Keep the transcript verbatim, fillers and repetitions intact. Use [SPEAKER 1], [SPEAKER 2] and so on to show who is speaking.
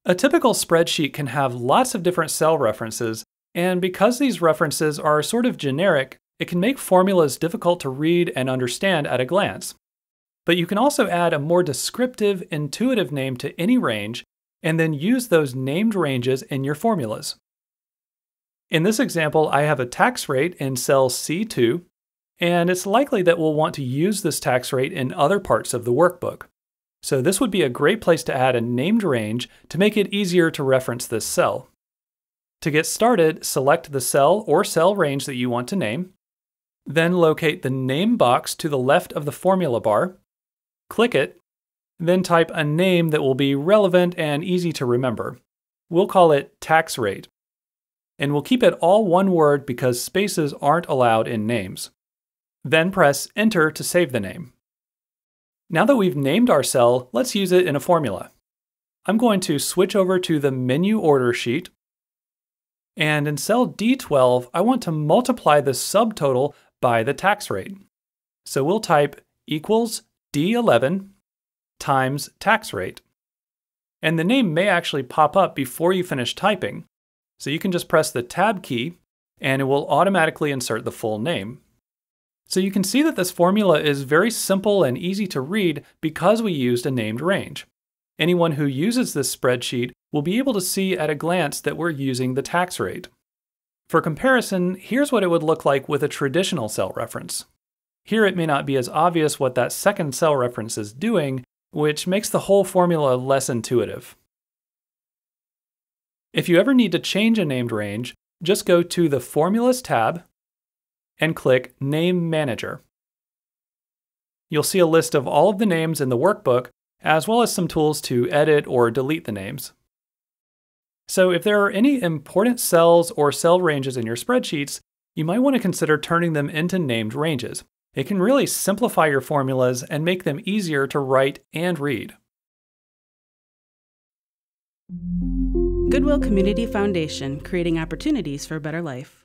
[SPEAKER 1] A typical spreadsheet can have lots of different cell references, and because these references are sort of generic, it can make formulas difficult to read and understand at a glance. But you can also add a more descriptive, intuitive name to any range, and then use those named ranges in your formulas. In this example, I have a tax rate in cell C two, and it's likely that we'll want to use this tax rate in other parts of the workbook. So this would be a great place to add a named range to make it easier to reference this cell. To get started, select the cell or cell range that you want to name, then locate the name box to the left of the formula bar, click it, then type a name that will be relevant and easy to remember. We'll call it tax rate. And we'll keep it all one word because spaces aren't allowed in names. Then press Enter to save the name. Now that we've named our cell, let's use it in a formula. I'm going to switch over to the menu order sheet, and in cell D twelve, I want to multiply the subtotal by the tax rate. So we'll type equals D eleven times tax rate. And the name may actually pop up before you finish typing, so you can just press the Tab key, and it will automatically insert the full name. So you can see that this formula is very simple and easy to read because we used a named range. Anyone who uses this spreadsheet will be able to see at a glance that we're using the tax rate. For comparison, here's what it would look like with a traditional cell reference. Here it may not be as obvious what that second cell reference is doing, which makes the whole formula less intuitive. If you ever need to change a named range, just go to the Formulas tab and click Name Manager. You'll see a list of all of the names in the workbook, as well as some tools to edit or delete the names. So if there are any important cells or cell ranges in your spreadsheets, you might want to consider turning them into named ranges. It can really simplify your formulas and make them easier to write and read.
[SPEAKER 2] Goodwill Community Foundation, creating opportunities for a better life.